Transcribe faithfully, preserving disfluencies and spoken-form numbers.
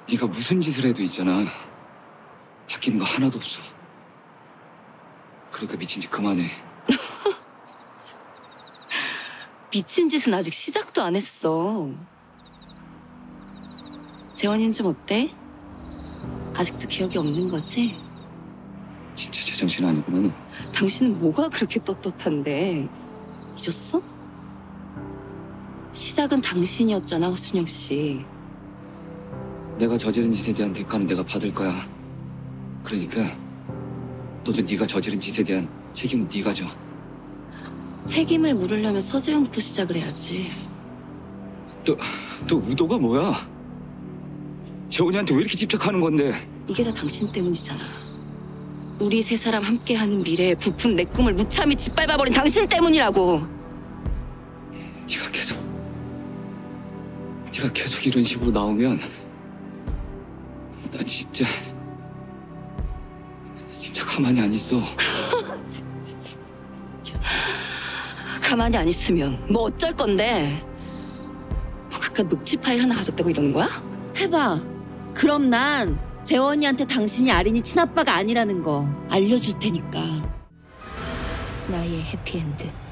네가 무슨 짓을 해도 있잖아. 바뀌는 거 하나도 없어. 그러니까 미친 짓 그만해. 미친 짓은 아직 시작도 안 했어. 재원이는 좀 어때? 아직도 기억이 없는 거지? 진짜 제정신 아니구나 너. 당신은 뭐가 그렇게 떳떳한데? 잊었어? 시작은 당신이었잖아, 허순영 씨. 내가 저지른 짓에 대한 대가는 내가 받을 거야. 그러니까 너도 네가 저지른 짓에 대한 책임은 네가 져. 책임을 물으려면 서재영부터 시작을 해야지. 또, 또 의도가 뭐야? 재원이한테 왜 이렇게 집착하는 건데? 이게 다 당신 때문이잖아. 우리 세 사람 함께하는 미래에 부푼 내 꿈을 무참히 짓밟아버린 당신 때문이라고. 네가 계속 네가 계속 이런 식으로 나오면 나 진짜 진짜 가만히 안 있어. 가만히 안 있으면 뭐 어쩔 건데? 뭐 그깟 녹취 파일 하나 가졌다고 이러는 거야? 해봐. 그럼 난 재원이한테 당신이 아린이 친아빠가 아니라는 거 알려줄 테니까. 나의 해피엔드.